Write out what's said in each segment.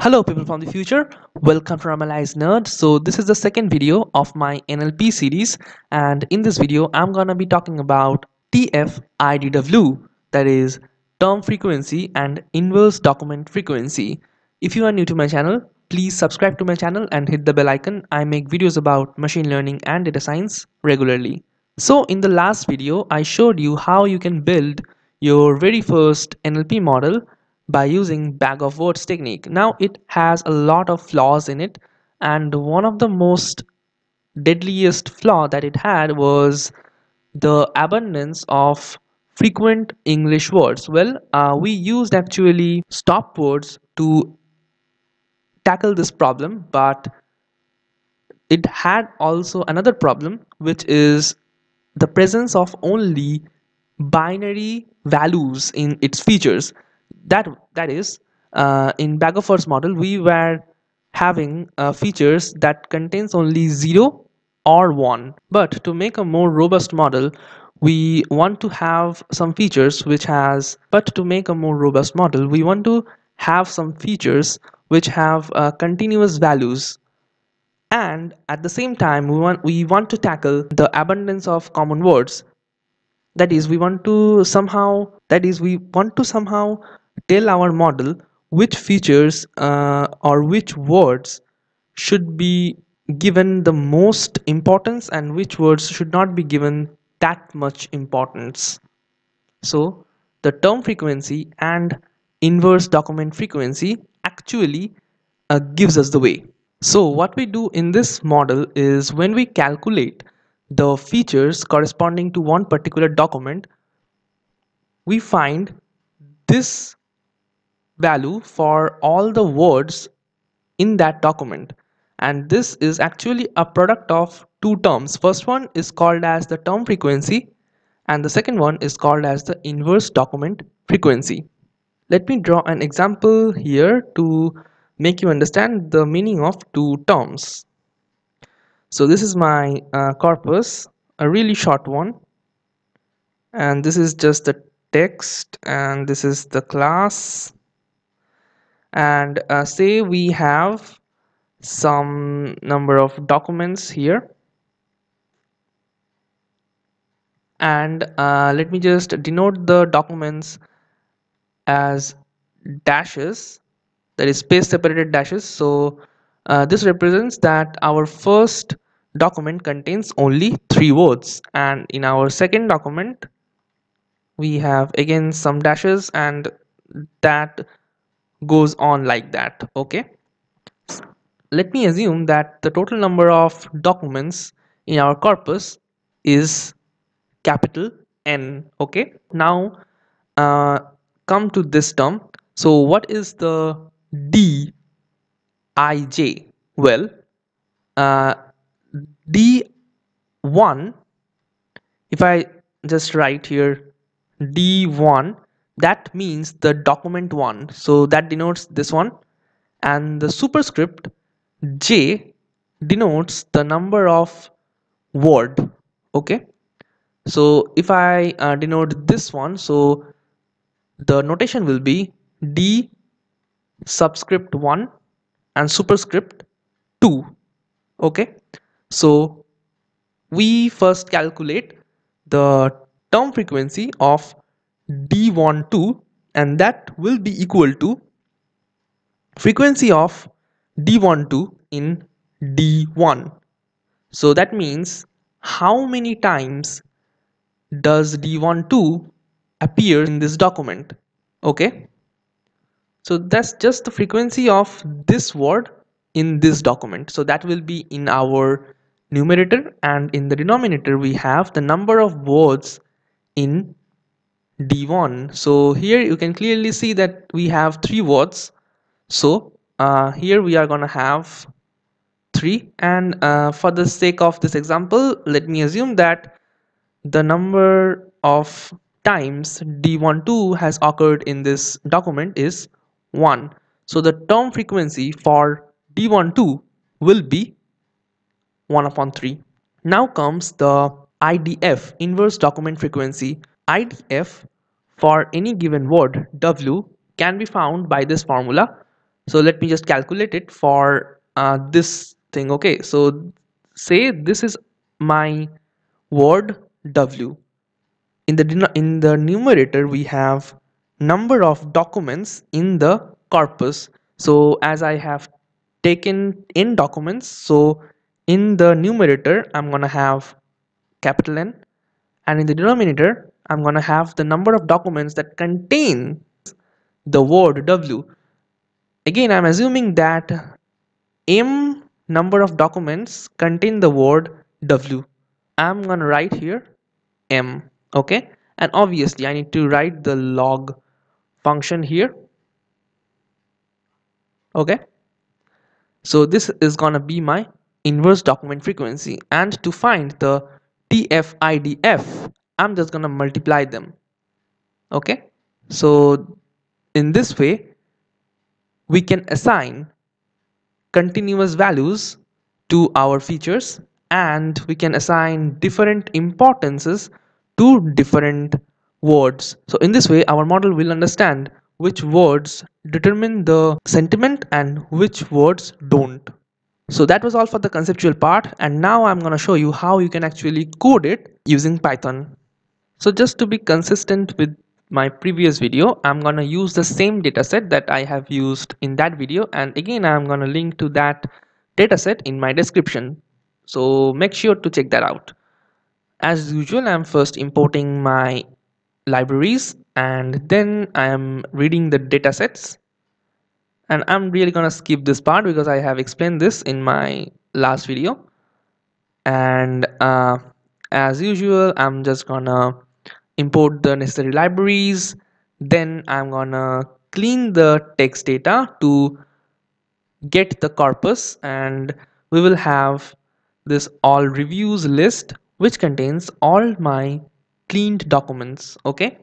Hello people from the future, welcome to Normalized Nerd. So this is the second video of my NLP series, and in this video I'm gonna be talking about TF-IDF, that is term frequency and inverse document frequency. If you are new to my channel, please subscribe to my channel and hit the bell icon. I make videos about machine learning and data science regularly. So in the last video I showed you how you can build your very first NLP model by using bag of words technique. Now it has a lot of flaws in it, and one of the most deadliest flaw that it had was the abundance of frequent English words. We used actually stop words to tackle this problem, but it had also another problem, which is the presence of only binary values in its features. That is, in bag of words model we were having features that contains only 0 or 1, but to make a more robust model we want to have some features which has but to make a more robust model we want to have some features which have continuous values, and at the same time we want to tackle the abundance of common words. That is we want to somehow tell our model which features or which words should be given the most importance and which words should not be given that much importance. So the term frequency and inverse document frequency actually gives us the way. So what we do in this model is, when we calculate the features corresponding to one particular document, we find this value for all the words in that document, and this is actually a product of two terms. First one is called as the term frequency and the second one is called as the inverse document frequency. Let me draw an example here to make you understand the meaning of two terms. So this is my corpus, a really short one, and this is just the text and this is the class, and say we have some number of documents here, and let me just denote the documents as dashes, that is space separated dashes. So this represents that our first document contains only 3 words, and in our second document we have again some dashes, and that goes on like that. Okay, let me assume that the total number of documents in our corpus is capital N. Okay, now uh, come to this term. So what is the Dij? Well, uh, D1, if I just write here D1, that means the document 1, so that denotes this one, and the superscript J denotes the number of word. Okay, so if I denote this one, so the notation will be D subscript 1 and superscript 2. Okay, so we first calculate the term frequency of D12, and that will be equal to frequency of D12 in D1. So that means how many times does D12 appear in this document. Okay, so that's just the frequency of this word in this document, so that will be in our numerator, and in the denominator we have the number of words in D1. So here you can clearly see that we have 3 words, so here we are gonna have 3, and for the sake of this example let me assume that the number of times D12 has occurred in this document is 1. So the term frequency for D12 will be 1 upon 3. Now comes the IDF, inverse document frequency. IDF for any given word W can be found by this formula. So let me just calculate it for this thing. Okay, so say this is my word W. In the numerator we have number of documents in the corpus. So as I have taken in documents, so in the numerator I'm gonna have capital N, and in the denominator I'm gonna have the number of documents that contain the word W. Again, I'm assuming that M number of documents contain the word W. I'm gonna write here M. Okay, and obviously I need to write the log function here. Okay, so this is gonna be my inverse document frequency, and to find the TF-IDF I'm just gonna multiply them. Okay, so in this way we can assign continuous values to our features, and we can assign different importances to different words. So in this way our model will understand which words determine the sentiment and which words don't. So that was all for the conceptual part, and now I'm going to show you how you can actually code it using Python. So just to be consistent with my previous video, I'm gonna use the same dataset that I have used in that video, and again I'm gonna link to that dataset in my description. So make sure to check that out. As usual, I'm first importing my libraries and then I am reading the datasets. And I'm really gonna skip this part because I have explained this in my last video. And as usual, I'm just gonna import the necessary libraries, then I'm gonna clean the text data to get the corpus, and we will have this all reviews list which contains all my cleaned documents. Okay,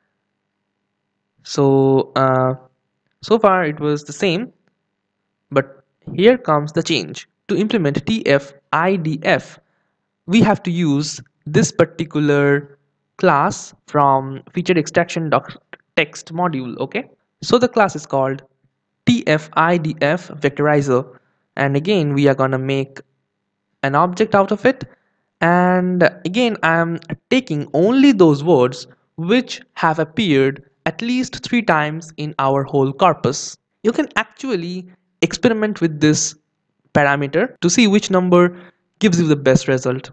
so so far it was the same, but here comes the change. To implement TF-IDF, we have to use this particular class from feature extraction text module. Okay, so the class is called TF-IDF vectorizer, and again we are gonna make an object out of it, and again I'm taking only those words which have appeared at least 3 times in our whole corpus. You can actually experiment with this parameter to see which number gives you the best result.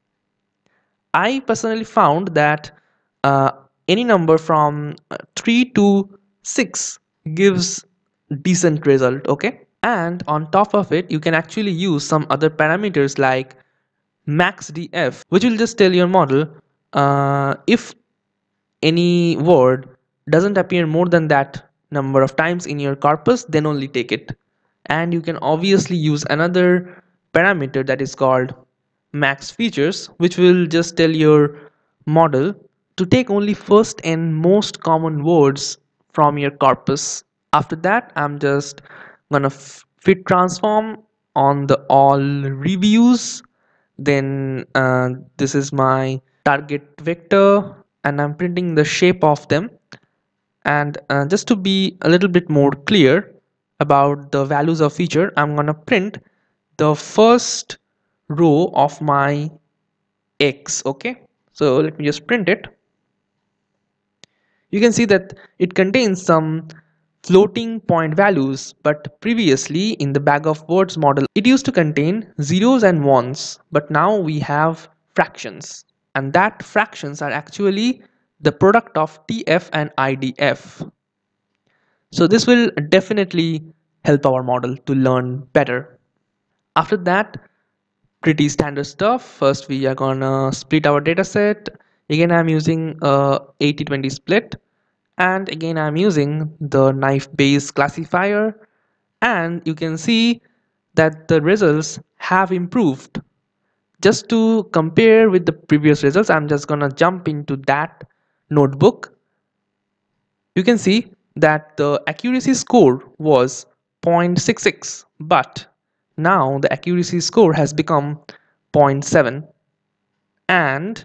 I personally found that uh, any number from 3 to 6 gives decent result. Okay, and on top of it you can actually use some other parameters like maxdf, which will just tell your model if any word doesn't appear more than that number of times in your corpus, then only take it. And you can obviously use another parameter that is called max features, which will just tell your model to take only first and most common words from your corpus. After that I'm just gonna fit transform on the all reviews, then this is my target vector and I'm printing the shape of them. And just to be a little bit more clear about the values of feature, I'm gonna print the first row of my x. Okay, so let me just print it. You can see that it contains some floating point values, but previously in the bag of words model it used to contain zeros and ones, but now we have fractions, and that fractions are actually the product of TF and IDF. So this will definitely help our model to learn better. After that, pretty standard stuff. First we are gonna split our data set. Again I'm using a 80-20 split, and again I'm using the knife based classifier, and you can see that the results have improved. Just to compare with the previous results, I'm just gonna jump into that notebook. You can see that the accuracy score was 0.66, but now the accuracy score has become 0.7, and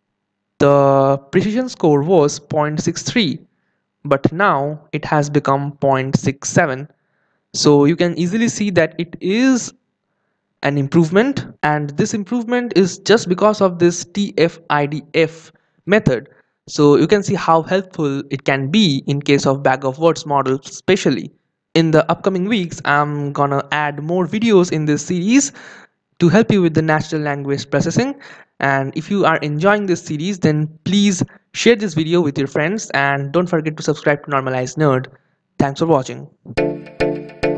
the precision score was 0.63, but now it has become 0.67. So you can easily see that it is an improvement, and this improvement is just because of this TF-IDF method. So you can see how helpful it can be in case of bag of words model especially. In the upcoming weeks, I'm gonna add more videos in this series to help you with the natural language processing. And if you are enjoying this series, then please share this video with your friends and don't forget to subscribe to Normalized Nerd. Thanks for watching.